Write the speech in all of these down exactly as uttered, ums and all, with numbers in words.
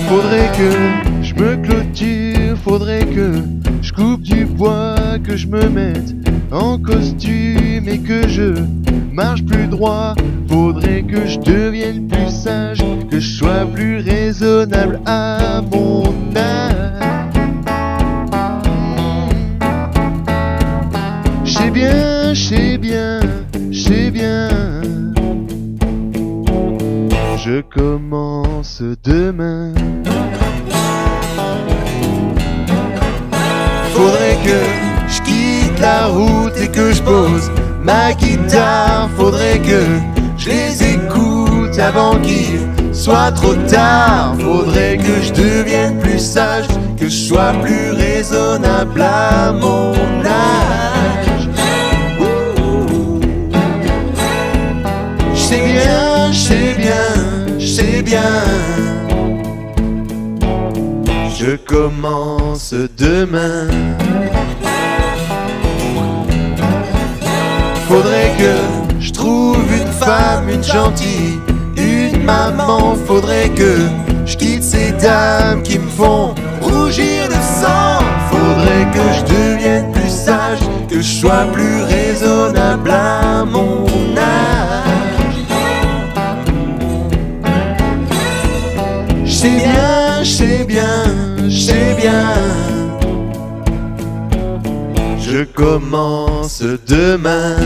Faudrait que je me clôture, faudrait que je coupe du bois, que je me mette en costume et que je marche plus droit. Faudrait que je devienne plus sage, que je sois plus raisonnable à mon âge. J'sais bien, j'sais bien, j'sais bien. Je commence demain. Faudrait que je quitte la route et que je pose ma guitare. Faudrait que je les écoute avant qu'il soit trop tard. Faudrait que je devienne plus sage, que je sois plus raisonnable à mon âge. J'sais bien, j'sais bien, j'sais bien. Je commence demain. Faudrait que je trouve une femme, une gentille, une maman. Faudrait que je quitte ces dames qui me font rougir de sang. Faudrait que je devienne plus sage, que je sois plus raisonnable à mon âge. J'sais bien, j'sais bien, j'sais bien. Je commence demain.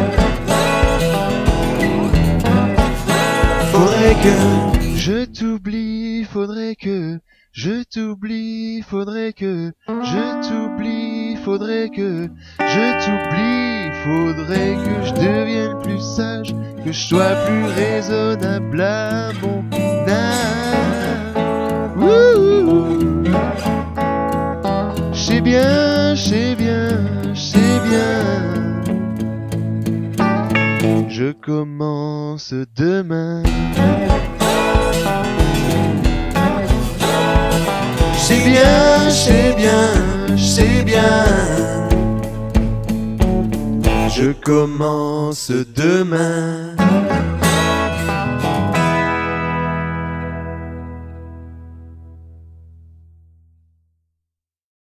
Faudrait que je t'oublie, faudrait que je t'oublie, faudrait que je t'oublie, faudrait que je t'oublie, faudrait que je devienne plus sage, que je sois plus raisonnable à mon âge. J'sais bien, j'sais bien, j'sais bien. Je commence demain. J'sais bien, j'sais bien, j'sais bien. Je commence demain.